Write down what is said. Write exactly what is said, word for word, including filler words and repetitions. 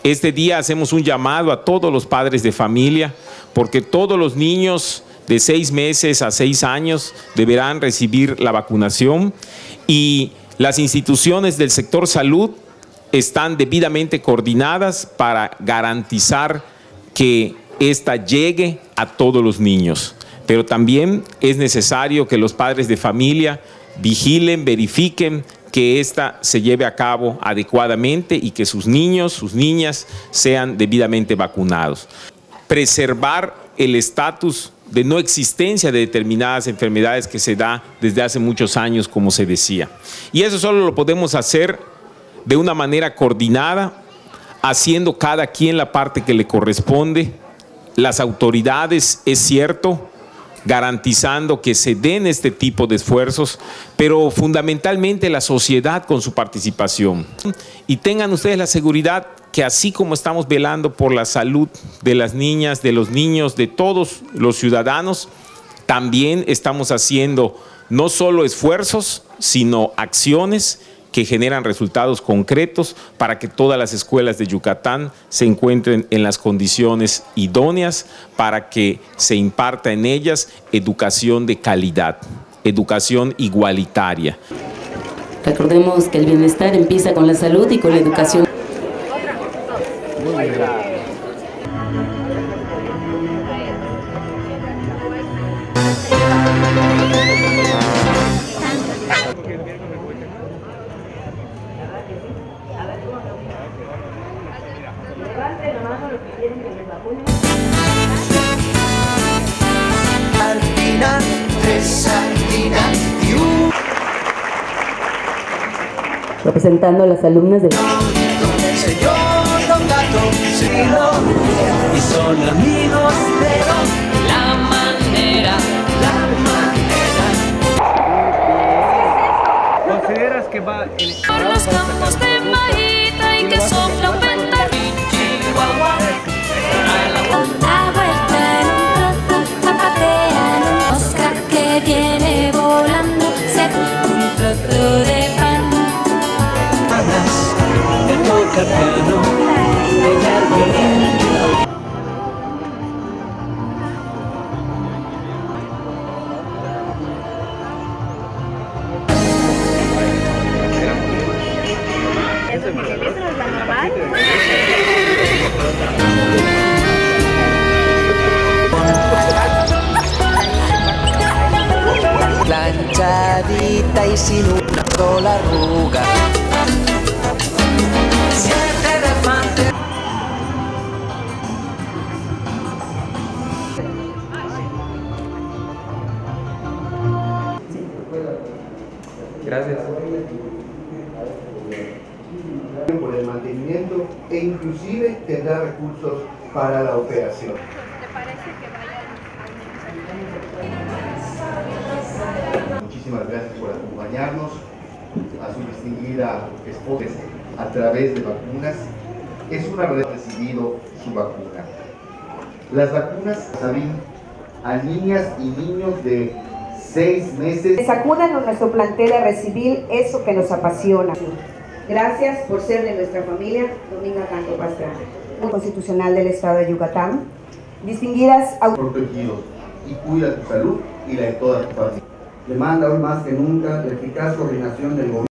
Este día hacemos un llamado a todos los padres de familia, porque todos los niños de seis meses a seis años deberán recibir la vacunación y las instituciones del sector salud están debidamente coordinadas para garantizar que esta llegue a todos los niños. Pero también es necesario que los padres de familia vigilen, verifiquen que ésta se lleve a cabo adecuadamente y que sus niños, sus niñas sean debidamente vacunados. Preservar el estatus de no existencia de determinadas enfermedades que se da desde hace muchos años, como se decía. Y eso solo lo podemos hacer de una manera coordinada, haciendo cada quien la parte que le corresponde. Las autoridades, es cierto, garantizando que se den este tipo de esfuerzos, pero fundamentalmente la sociedad con su participación. Y tengan ustedes la seguridad que así como estamos velando por la salud de las niñas, de los niños, de todos los ciudadanos, también estamos haciendo no solo esfuerzos, sino acciones que generan resultados concretos para que todas las escuelas de Yucatán se encuentren en las condiciones idóneas para que se imparta en ellas educación de calidad, educación igualitaria. Recordemos que el bienestar empieza con la salud y con la educación. Sardina, tres sardinas y un... Representando a las alumnas del... Señor Don Gato, sí, no, y son amigos de Don... La manera, la manera. ¿Consideras que va el... Por los campos de Mahita y que sopla un ventarrín, Chihuahua, a la vuelta en un trozo, zapatea en un Oscar que viene volando, ser un trozo de pan. De tocar piano, pegar violín. Planchadita y sin una sola arruga. Siete elefantes. Gracias. Por el mantenimiento e inclusive tendrá recursos para la operación. Muchísimas gracias por acompañarnos, a su distinguida esposa a través de vacunas. Es una vez recibido su vacuna. Las vacunas, Sabín, a niñas y niños de seis meses. Acúdanos a nuestro plantel a recibir eso que nos apasiona. Gracias por ser de nuestra familia, Dominga Canto Pastrana, constitucional del Estado de Yucatán. Distinguidas Protegidos y cuida tu salud y la de toda tu familia. Demanda hoy más que nunca la eficaz coordinación del gobierno.